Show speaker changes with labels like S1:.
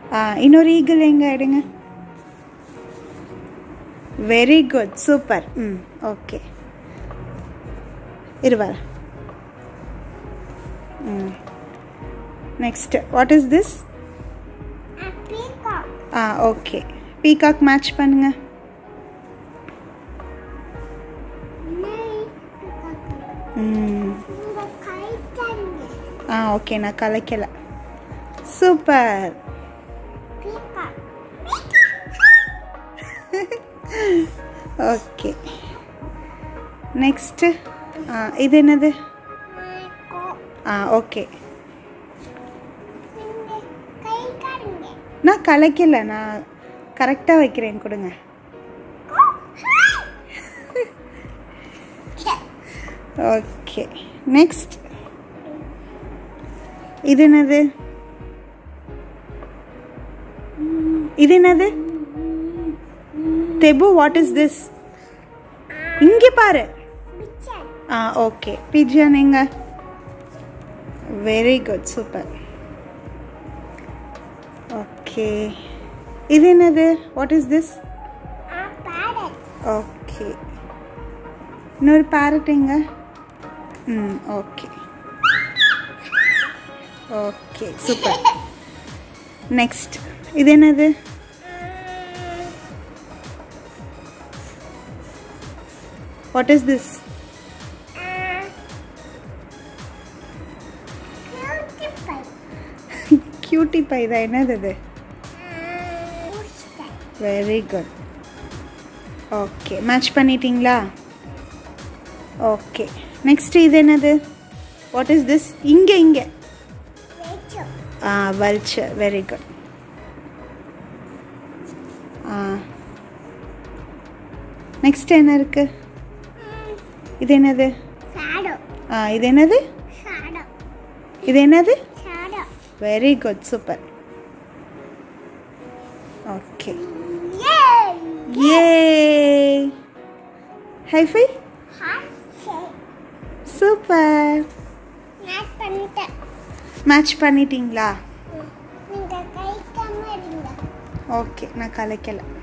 S1: இன்னொரு ஈகிள் எங்க எடுங்க. Very good, super. ஓகே, இருவர. Next, what is this? Okay, peacock match பண்ணுங்க. ஓகே, நான் கலைக்கல. சூப்பர். ஓகே, நெக்ஸ்ட் இது என்னது? ஓகே, நான் கலைக்கல, நான் கரெக்டாக வைக்கிறேன், கொடுங்க. ஓகே, நெக்ஸ்ட் இது என்னது? இது என்னது? தெபு, வாட் இஸ் திஸ்? இங்க பாரு. ஓகே, பிஜன் எங்க? Very good, super. ஓகே, இது என்னது? What is this? ஓகே, இன்னொரு பேரட் எங்க? Okay okay, super. நெக்ஸ்ட் இது என்னது? What is this? Cutie pie தான். என்னது இது? Very good. ஓகே, மேட்ச் பண்ணிட்டீங்களா? ஓகே, நெக்ஸ்ட் இது என்னது? What is this? இங்கே இங்கே. Vulture, very good. நெக்ஸ்ட் என்ன இருக்கு? இது என்னது? இது என்னது? இது என்னது? Very good, super. Okay, yay, high five. Super. Match பண்ணிட்டீங்களா? ஓகே, நான் கலைக்கல.